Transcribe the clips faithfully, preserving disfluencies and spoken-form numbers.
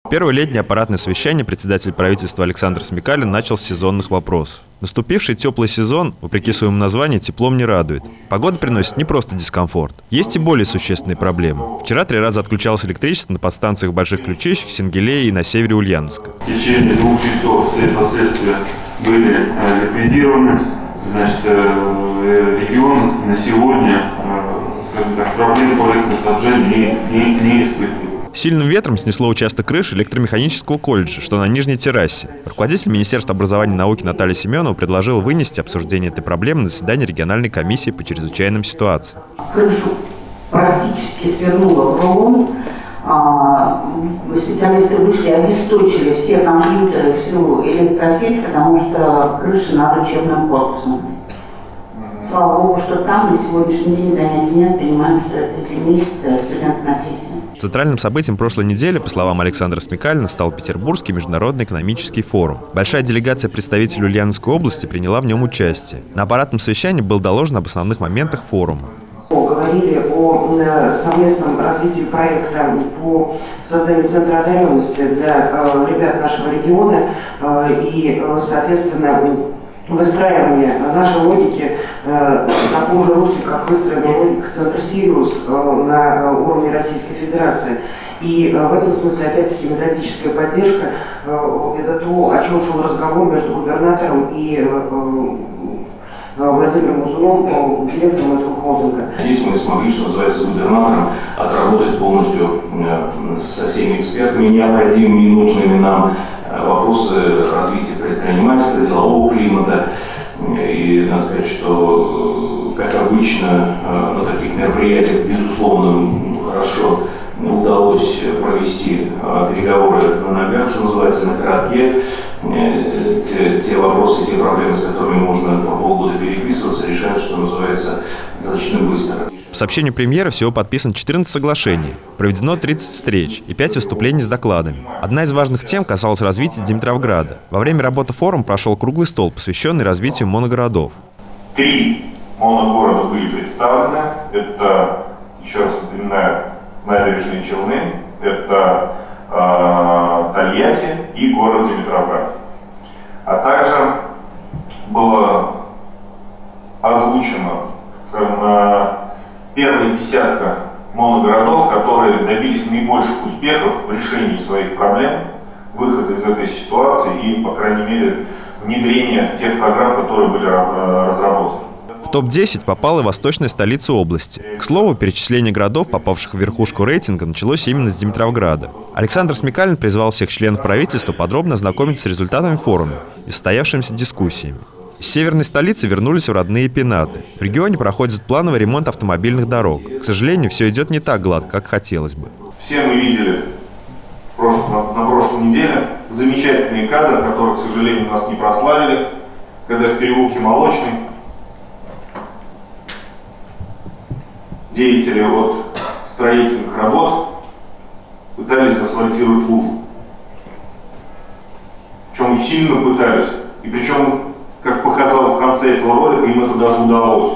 Первое летнее аппаратное совещание председатель правительства Александр Смекалин начал с сезонных вопросов. Наступивший теплый сезон, вопреки своему названию, теплом не радует. Погода приносит не просто дискомфорт. Есть и более существенные проблемы. Вчера три раза отключалось электричество на подстанциях Больших Ключищах, Сенгелее и на севере Ульяновска. В течение двух часов все последствия были ликвидированы. Значит, регион на сегодня, скажем так, проблем по электроснабжению не, не, не испытывает. Сильным ветром снесло участок крыши электромеханического колледжа, что на нижней террасе. Руководитель Министерства образования и науки Наталья Семенова предложила вынести обсуждение этой проблемы на заседание региональной комиссии по чрезвычайным ситуациям. Крышу практически свернуло в рулон. Специалисты вышли, обесточили все компьютеры, всю электросеть, потому что крыша над учебным корпусом. Слава Богу, что там на сегодняшний день занятий нет, понимаем, что это для месяца студенты на сессии. Центральным событием прошлой недели, по словам Александра Смекалина, стал Петербургский международный экономический форум. Большая делегация представителей Ульяновской области приняла в нем участие. На аппаратном совещании был доложен об основных моментах форума. Говорили о совместном развитии проекта по созданию центра одаренности для ребят нашего региона и, соответственно, выстраивание нашей логики в таком же русле, как выстроена логика центра «Сириус» на уровне Российской Федерации. И в этом смысле, опять-таки, методическая поддержка – это то, о чем шел разговор между губернатором и Владимиром Музуном, директором этого холдинга. Здесь мы смогли, что называется, губернатором отработать полностью со всеми экспертами необходимыми и нужными нам вопросы развития предпринимательства, делового климата. И надо сказать, что, как обычно, на таких мероприятиях, безусловно, хорошо удалось провести переговоры на ногах, что называется, на коротке. Те, те вопросы, те проблемы, с которыми можно по полгода переписываться, решают, что называется, достаточно быстро. По сообщению премьера всего подписано четырнадцать соглашений, проведено тридцать встреч и пять выступлений с докладами. Одна из важных тем касалась развития Димитровграда. Во время работы форума прошел круглый стол, посвященный развитию моногородов. Три моногорода были представлены. Это, еще раз напоминаю, набережные Челны, это э, Тольятти и город Димитровград. А также было озвучено, скажем, первая десятка моногородов, которые добились наибольших успехов в решении своих проблем, выхода из этой ситуации и, по крайней мере, внедрения тех программ, которые были разработаны. В топ десять попала и восточная столица области. К слову, перечисление городов, попавших в верхушку рейтинга, началось именно с Димитровграда. Александр Смекалин призвал всех членов правительства подробно ознакомиться с результатами форума и состоявшимися дискуссиями. Из северной столицы вернулись в родные пенаты. В регионе проходит плановый ремонт автомобильных дорог. К сожалению, все идет не так гладко, как хотелось бы. Все мы видели в прошлом, на, на прошлой неделе замечательные кадры, которые, к сожалению, нас не прославили, когда в переулке Молочный деятели от строительных работ пытались асфальтировать лужу. Причем усиленно пытались. И причем, как показал в конце этого ролика, им это даже удалось.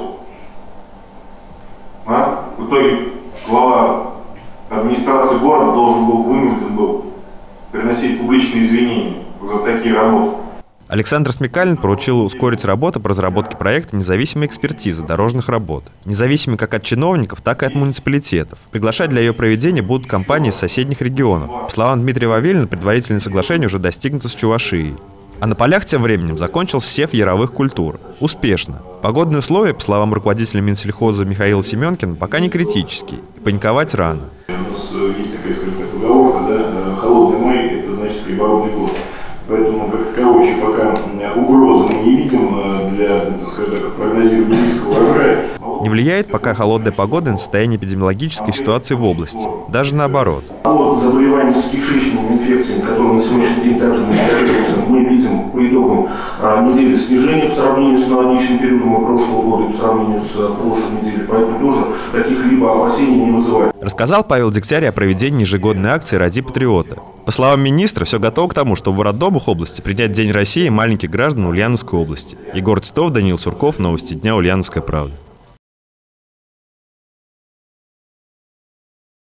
А? В итоге глава администрации города должен был, вынужден был приносить публичные извинения за такие работы. Александр Смекалин поручил ускорить работу по разработке проекта независимой экспертизы дорожных работ. Независимой как от чиновников, так и от муниципалитетов. Приглашать для ее проведения будут компании из соседних регионов. По словам Дмитрия Вавилина, предварительное соглашение уже достигнуто с Чувашией. А на полях тем временем закончился сев яровых культур. Успешно. Погодные условия, по словам руководителя Минсельхоза Михаила Семенкина, пока не критические. И паниковать рано. У нас есть такая, скажем так, поговорка, да, холодный май – это значит приборный год. Поэтому, как таковой, еще пока угрозы мы не видим для, скажем так, прогнозирования низкого урожая. Не влияет пока холодная погода на состояние эпидемиологической ситуации в области. Даже наоборот. По заболеваниям с кишечными инфекциями, которые на сегодняшний день также мониторируются, мы видим по итогам недели снижения в сравнении с аналогичным периодом прошлого года и по сравнению с прошлой неделей. Поэтому тоже каких-либо опасений не вызывает. Рассказал Павел Дегтярь о проведении ежегодной акции «Ради патриота». По словам министра, все готово к тому, чтобы в роддомах области принять День России маленьких граждан Ульяновской области. Егор Титов, Даниил Сурков, Новости дня, Ульяновская правда.